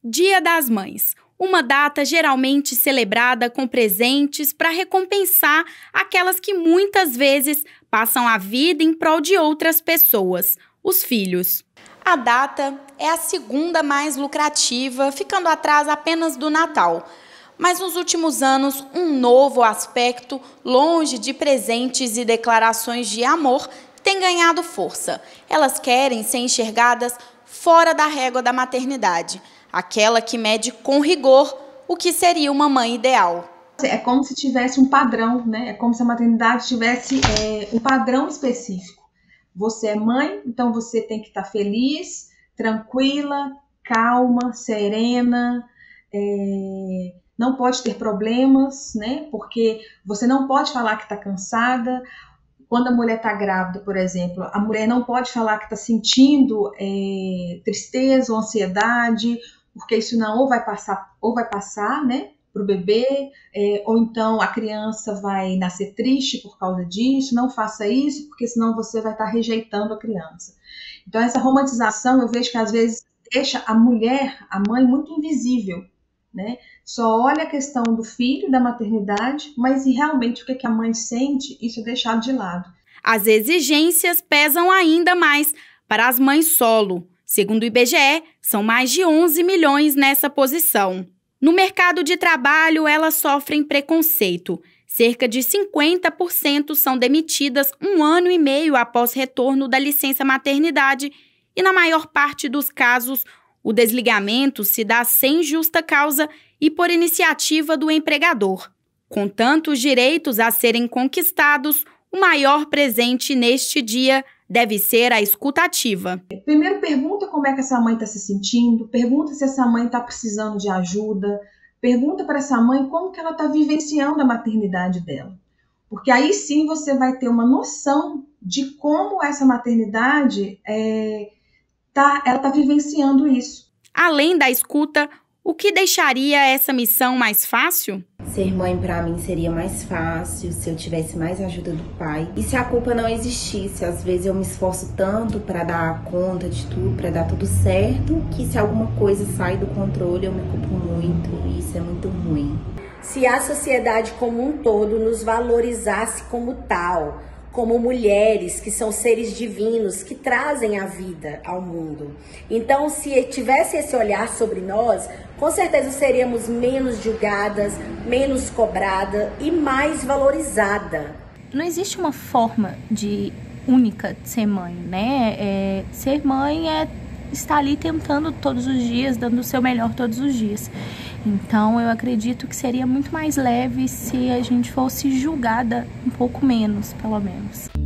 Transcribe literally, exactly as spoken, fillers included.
Dia das Mães, uma data geralmente celebrada com presentes para recompensar aquelas que muitas vezes passam a vida em prol de outras pessoas, os filhos. A data é a segunda mais lucrativa, ficando atrás apenas do Natal. Mas nos últimos anos, um novo aspecto, longe de presentes e declarações de amor, tem ganhado força. Elas querem ser enxergadas fora da régua da maternidade, aquela que mede com rigor o que seria uma mãe ideal. É como se tivesse um padrão, né? É como se a maternidade tivesse é, um padrão específico. Você é mãe, então você tem que estar feliz, tranquila, calma, serena, é, não pode ter problemas, né? Porque você não pode falar que está cansada. Quando a mulher está grávida, por exemplo, a mulher não pode falar que está sentindo é, tristeza ou ansiedade, porque isso não ou vai passar, ou vai passar, né, para o bebê, é, ou então a criança vai nascer triste por causa disso. Não faça isso, porque senão você vai estar rejeitando a criança. Então essa romantização, eu vejo que às vezes deixa a mulher, a mãe, muito invisível, né? Só olha a questão do filho, da maternidade, mas e realmente o que a mãe sente, isso é deixado de lado. As exigências pesam ainda mais para as mães solo. Segundo o I B G E, são mais de onze milhões nessa posição. No mercado de trabalho, elas sofrem preconceito. Cerca de cinquenta por cento são demitidas um ano e meio após retorno da licença maternidade e, na maior parte dos casos, o desligamento se dá sem justa causa e por iniciativa do empregador. Com tantos direitos a serem conquistados, o maior presente neste dia deve ser a escuta ativa. Primeiro pergunta como é que essa mãe está se sentindo, pergunta se essa mãe está precisando de ajuda, pergunta para essa mãe como que ela está vivenciando a maternidade dela. Porque aí sim você vai ter uma noção de como essa maternidade é, tá, ela está vivenciando isso. Além da escuta, o que deixaria essa missão mais fácil? Ser mãe para mim seria mais fácil se eu tivesse mais ajuda do pai. E se a culpa não existisse, às vezes eu me esforço tanto para dar conta de tudo, para dar tudo certo, que se alguma coisa sai do controle eu me culpo muito e isso é muito ruim. Se a sociedade como um todo nos valorizasse como tal, como mulheres que são seres divinos, que trazem a vida ao mundo. Então, se tivesse esse olhar sobre nós, com certeza seríamos menos julgadas, menos cobrada e mais valorizada. Não existe uma forma de única de ser mãe, né? É, ser mãe é estar ali tentando todos os dias, dando o seu melhor todos os dias. Então, eu acredito que seria muito mais leve se a gente fosse julgada um pouco menos, pelo menos.